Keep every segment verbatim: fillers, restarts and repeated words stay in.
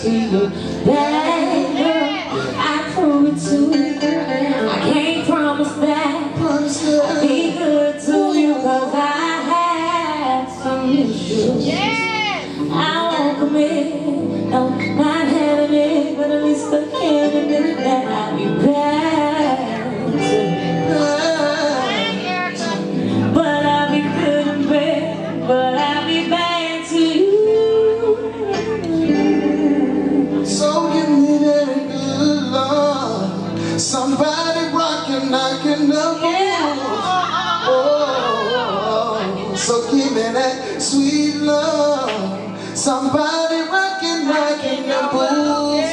to you, baby. I prove it to you. I can't promise that I'll be good to you, cause I had some issues. I won't commit, no, not having it, but at least I can admit that I'll be bad to you. But I'll be good and bad, but I'll be bad to you. So give me that good love, somebody rockin', knockin' the moon. Oh, so give me that sweet love, somebody rockin', knockin' the boots.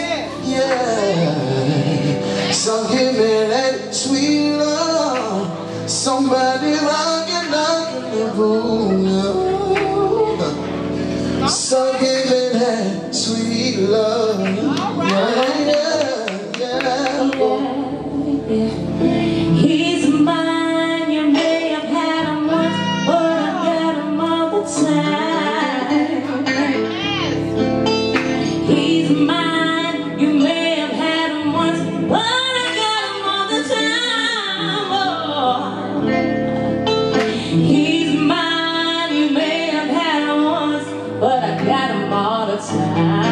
Yeah. So give me that sweet love, somebody rockin', knockin' the boots. So give me that sweet love. Yeah, yeah, yeah. He's mine, you may have had him once, but I got him all the time. He's mine, you may have had him once, but I got him all the time. Oh. He's mine, you may have had him once, but I got him all the time.